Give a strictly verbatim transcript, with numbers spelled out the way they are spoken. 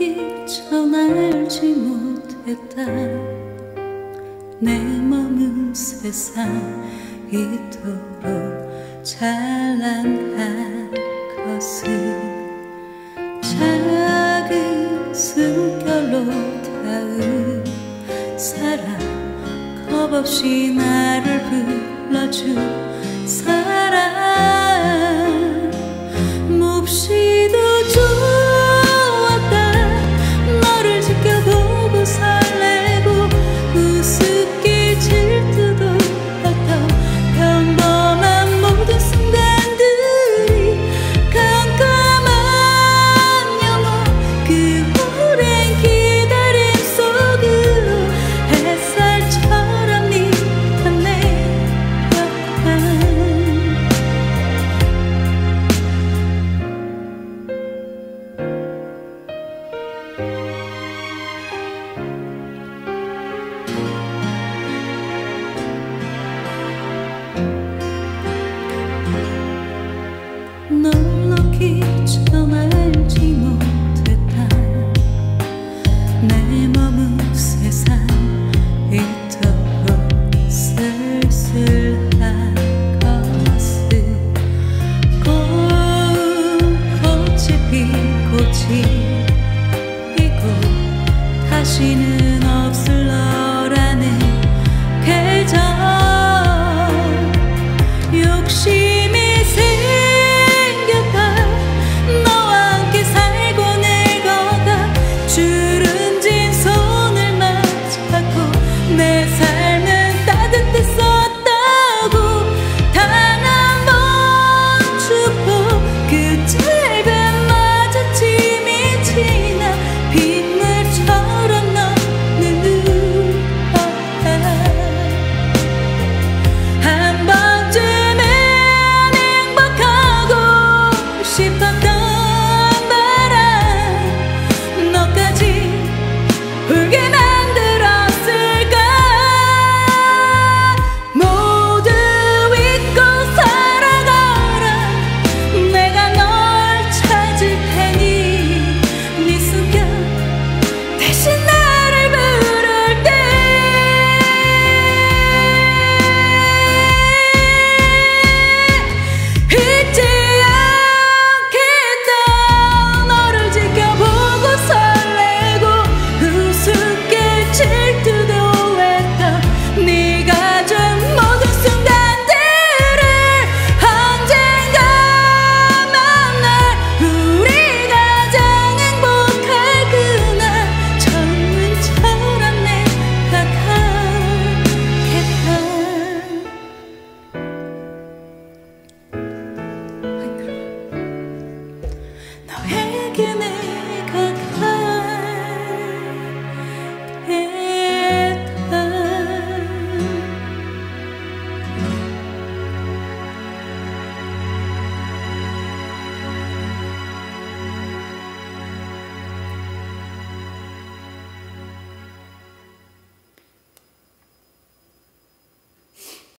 널놓기 전 알지 못했다. 내 머문 세상 이토록 찬란한 것은 작은 숨결로 닿은 사랑, 겁없이 나를 불러준 사랑. 몹시도 좋았다. 너를 지켜보고 설레고 우습게 질투도 했던 평범한 모든 순간들이 깜깜한 영원 그 오랜 기다림 속으로 햇살처럼 네가 내렸다. 널놓기 전 알지 못했다. 내 머문 세상 이토록 쓸쓸한 것은 고운 꽃이 피고 지